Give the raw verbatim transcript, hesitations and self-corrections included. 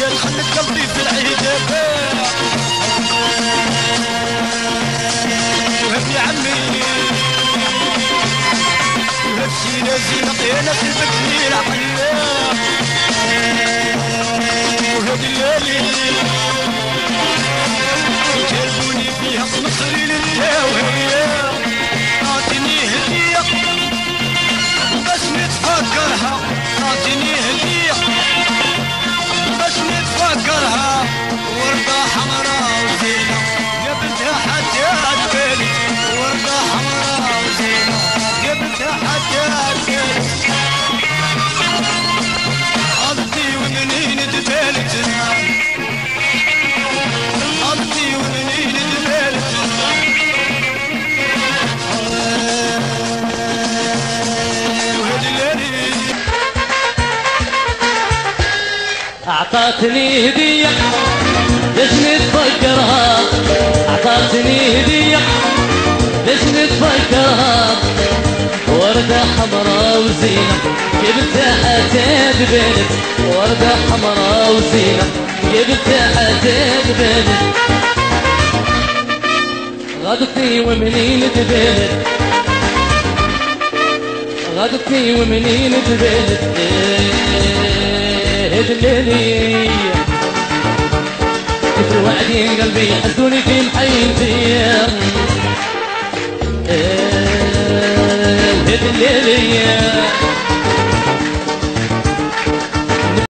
خلت قلبي في العيد وهب يا عمي وهب سينا زينة قينا قلبك زميل عقلنا وهب الليالي جابوني فيها مصري للجاوية اعطيني هدية باش نتفكرها اعطيني هدية باش نتفكرها وردة حمراء وزينة قبلتها حتى تبالي وردة حمراء وزينة قبلتها حتى تبالي قضي ومنين تبالت قضي ومنين تبالت أعطتني هدية ليش نتفكرها أعطتني هدية ليش نتفكرها وردة حمراء وزينة جبتها حتى تبانت وردة حمراء وزينة جبتها حتى تبانت غدتني ومنين تبانت غدتني ومنين تبانت هد الليلي كتر وعدين قلبي حسوني في محيطي هد الليلي